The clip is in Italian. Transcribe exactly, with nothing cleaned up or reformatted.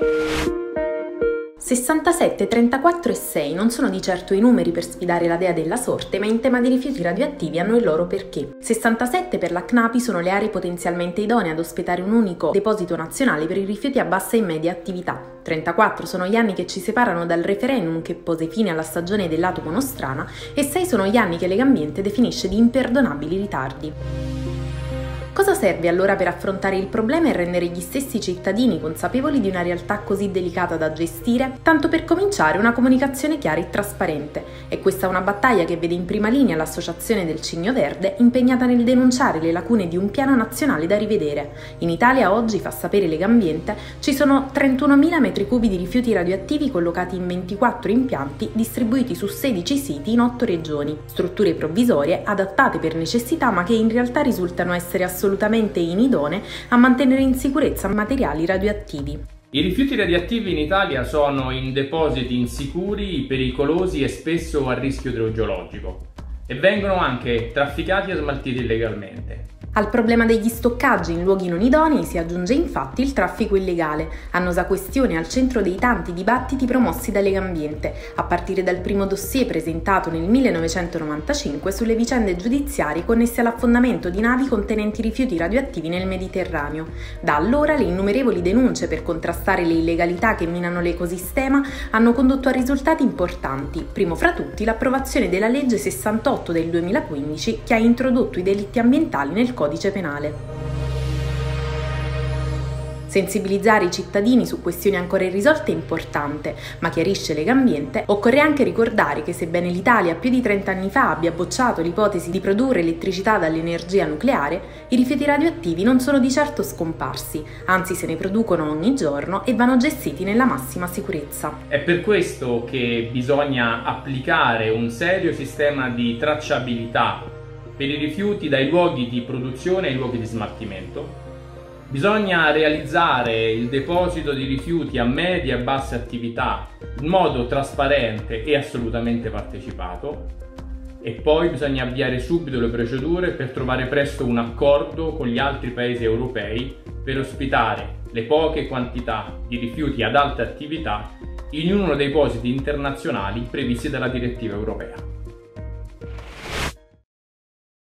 sessantasette, trentaquattro e sei non sono di certo i numeri per sfidare la dea della sorte, ma in tema di rifiuti radioattivi hanno il loro perché. sessantasette per la C N A P I sono le aree potenzialmente idonee ad ospitare un unico deposito nazionale per i rifiuti a bassa e media attività. trentaquattro sono gli anni che ci separano dal referendum che pose fine alla stagione dell'atomo nostrana e sei sono gli anni che Legambiente definisce di imperdonabili ritardi. Cosa serve allora per affrontare il problema e rendere gli stessi cittadini consapevoli di una realtà così delicata da gestire? Tanto per cominciare una comunicazione chiara e trasparente. E questa è una battaglia che vede in prima linea l'Associazione del Cigno Verde impegnata nel denunciare le lacune di un piano nazionale da rivedere. In Italia oggi, fa sapere Legambiente, ci sono trentunomila metri cubi di rifiuti radioattivi collocati in ventiquattro impianti distribuiti su sedici siti in otto regioni. Strutture provvisorie adattate per necessità ma che in realtà risultano essere assolutamente assolutamente inidonee a mantenere in sicurezza materiali radioattivi. I rifiuti radioattivi in Italia sono in depositi insicuri, pericolosi e spesso a rischio idrogeologico e vengono anche trafficati e smaltiti illegalmente. Al problema degli stoccaggi in luoghi non idonei si aggiunge infatti il traffico illegale, annosa questione al centro dei tanti dibattiti promossi da Legambiente, a partire dal primo dossier presentato nel millenovecentonovantacinque sulle vicende giudiziarie connesse all'affondamento di navi contenenti rifiuti radioattivi nel Mediterraneo. Da allora le innumerevoli denunce per contrastare le illegalità che minano l'ecosistema hanno condotto a risultati importanti, primo fra tutti l'approvazione della legge sessantotto del duemilaquindici che ha introdotto i delitti ambientali nel Codice penale. Sensibilizzare i cittadini su questioni ancora irrisolte è importante, ma chiarisce Legambiente, occorre anche ricordare che sebbene l'Italia più di trenta anni fa abbia bocciato l'ipotesi di produrre elettricità dall'energia nucleare, i rifiuti radioattivi non sono di certo scomparsi, anzi se ne producono ogni giorno e vanno gestiti nella massima sicurezza. È per questo che bisogna applicare un serio sistema di tracciabilità per i rifiuti dai luoghi di produzione ai luoghi di smaltimento. Bisogna realizzare il deposito di rifiuti a media e basse attività in modo trasparente e assolutamente partecipato e poi bisogna avviare subito le procedure per trovare presto un accordo con gli altri paesi europei per ospitare le poche quantità di rifiuti ad alta attività in uno dei depositi internazionali previsti dalla direttiva europea.